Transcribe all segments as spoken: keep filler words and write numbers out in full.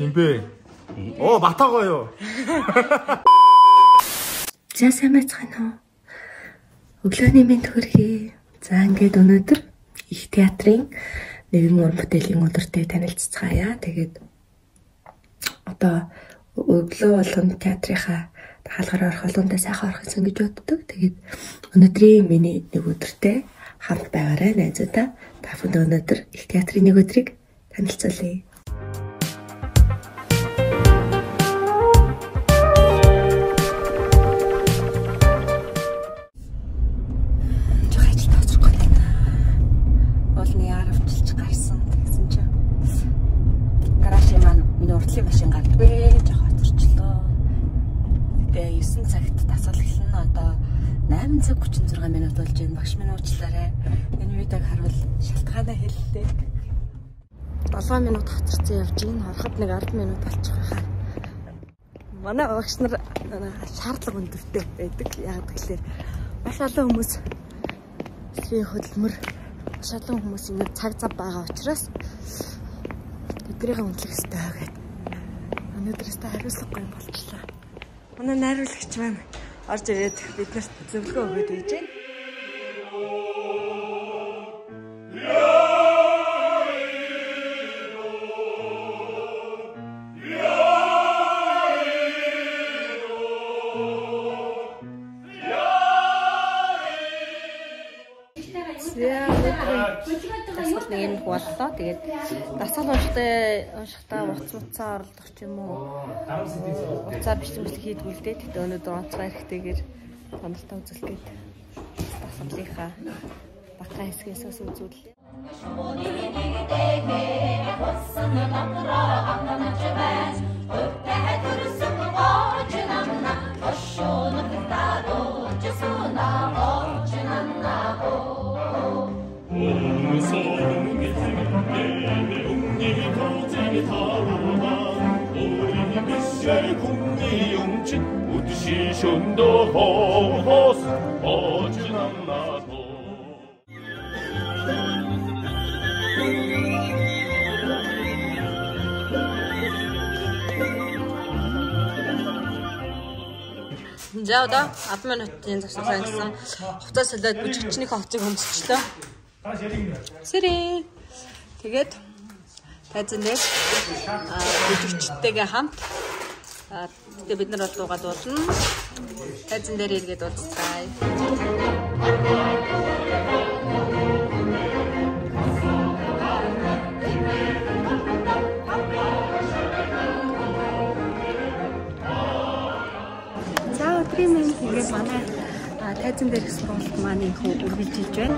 Хинбэ? Оо, Батагоо юу? За сайн байцгаана уу? Өглөөний мэнд хүргэе. За ингээд өнөөдөр их театрын нэгэн уран бүтээлийн өдөртэй танилццгаая. Тэгээд одоо өглөө болгоно театрынхаа хаалгаар орох олондоо сайхан орох гэсэн гэж боддог. Тэгээд өнөөдрийн миний нэг өдөртэй хамт байгаарай найзуудаа. Та бүхэнд өнөөдөр их театрын нэг өдрийг танилцуулъя. Уртлын машин гардаг жоо хоцорчлоо. Тэгээ девять цагт дасгал эхэлнэ. Одоо найман цаг гучин зургаан минут болж байна. Багш минь уучлаарай. Энэ видеог харуул шалтгаанаа хэллээ. долоон минут хоцорсон явж байна. Харахад нэг арван минут болчих хаа. Манай багш нар шаардлага өндөртэй байдаг. Яг тэгэхээр маш олон хүмүүс сэрийн хөдөлмөр маш олон хүмүүс ингэ цаг зав байгаа учраас тэднийг үнэлэх хэрэгтэй гэдэг. Өнөөдрөөс та хариуцлагагүй юм болчихлоо. Манай найруулагч маань орж ирээд биднэрт зөвлөгөө өгөөд байж байна. Дасгал нэг юм боллоо. Тэгээд дасгал ууштай ууштай уц уцаа оролдох ч юм уу. Уцаа бичмэл хийдгүү л дээ. Тэгтээ өнөөдөр онцгой хэрэгтэйгээр сонирхолтой үзүүлэх гээд дасгалынхаа бака хэсгээс үзүүлээ. За одоо арван минутын зогсоосаа гэсэн хувцас солиод бүжигчнийхээ хувцыг өмсчлөө. Сэрээ. Тэгээд тайзан дээр бүжигчтэйгээ хамт тэгээд бид нар бол дуугаа дуулна. Тайзан дээр иргээд уулзцгаая. Тримэн тэгээд манай тайзан дээр спонсор маань их үргэлжилж байна.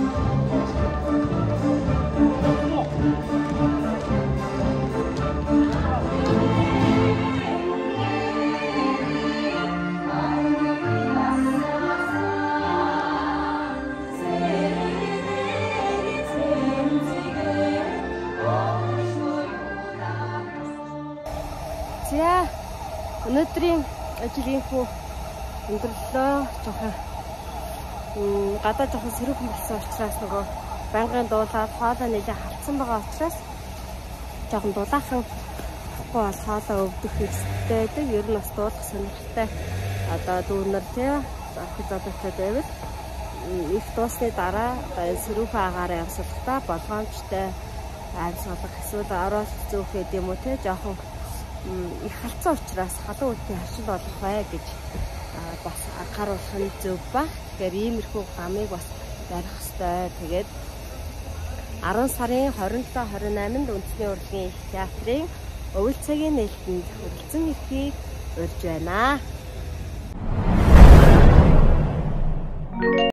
За өнөөдрийн ажлынхүү өндөрлөө жоохон гадаа жоохон сэрүүхэн болсон учраас нөгөө байнгын дуулаад хоолой нэлээд халтсан байгаа учраас жоохон дулаахан болохгүй бол хоолой өвдөх хэрэгтэй байдаг. Ер нь бас дуулах сонирхолтой одоо дүүнэр тий охид зодогтой байвал их дуусны дараа сэрүүхэн агаараа явсалтай болгоомжтой амьсгалах эсвэл оролт зөөхөд юм уу тий жоохон их халтсан учраас халуун үтгийн хашил болох бай гэж бас анхааруулах нь зөв ба. Тэгэхээр иймэрхүү гамыг бас барих хэрэгтэй. Тэгээд арван сарын двадцать28-нд үндэсний урлагийн театрын өвөл цагийн нээлтэнд хүрэлцэн ирэхийг урьж байна.